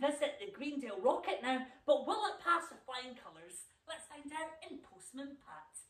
visit the Greendale Rocket now, but will it pass with flying colours? Let's find out in Postman Pat.